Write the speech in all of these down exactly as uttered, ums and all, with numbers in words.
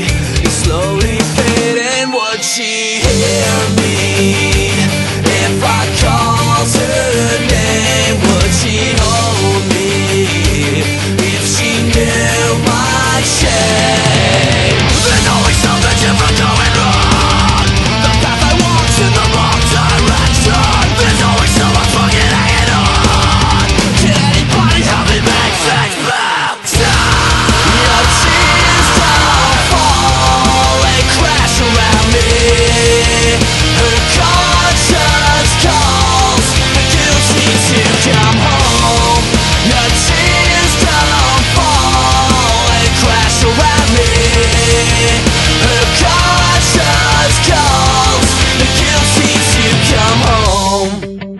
is slowly fading. Would she hear me if I called her name? Would she hold me if she knew my shame? There's always something different going wrong. The path I walk's in the wrong direction. There's always someone fucking hanging on. Can anybody help me make things better? Your tears don't fall, they crash around me. Her conscience calls, the guilt needs to come home. Your tears don't fall, they crash around me. Her conscience calls, the guilt needs to come home.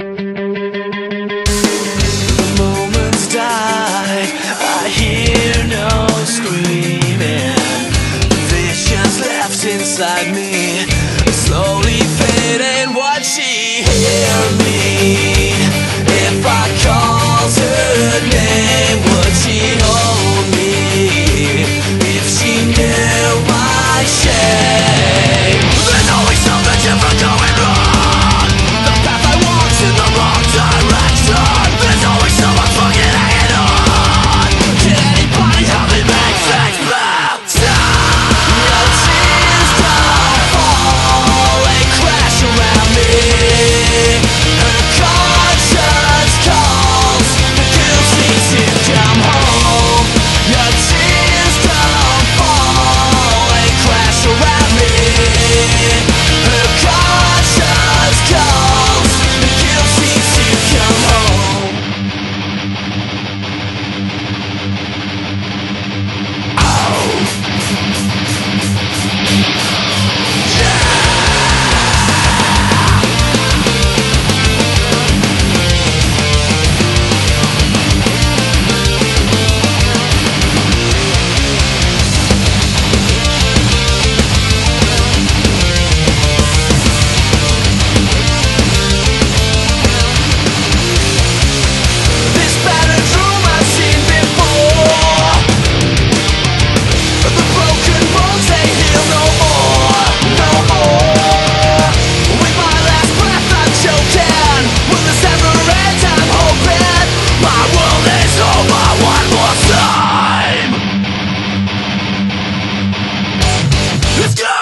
The moments die, I hear no screaming. Visions left inside me, slowly fading. Would she hear me if I called her name? Would she hold me if she knew my shame? There's always something different going wrong. The path I walk's in the wrong direction. There's always someone fucking hanging on. Can anybody help me make things better? Your tears don't fall, they crash around me. Her conscience calls, the guilt needs to come home. Your tears don't fall, they crash around me. Her conscience calls, the guilt needs to come home. This battered room I've seen before. The broken bones, they heal no more, no more. With my last breath I'm choking. Will this ever end? I'm hoping my world is over one more time. Let's go!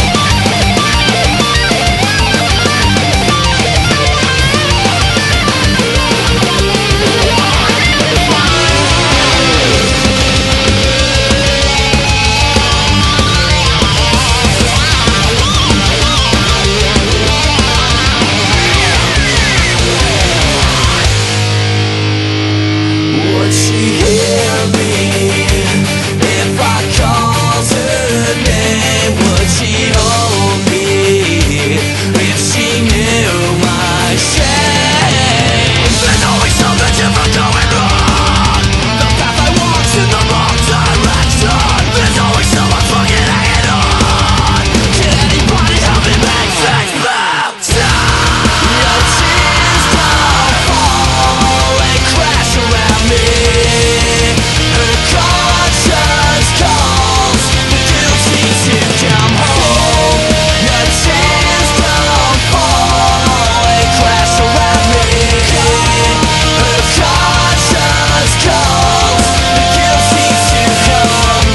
Would she hear me if I called her name? Would she hold me if she knew my shame? There's always something different going wrong. The path I walk's in the wrong direction. There's always someone fucking hanging on. Can anybody help me make things better? Your tears don't fall, they crash around me. Her conscience calls, the guilt needs to come home. Your tears don't fall, they crash around me. Her conscience calls, the guilt needs to come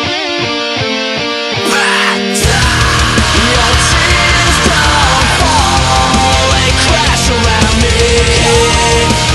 better. Your tears don't fall, they crash around me.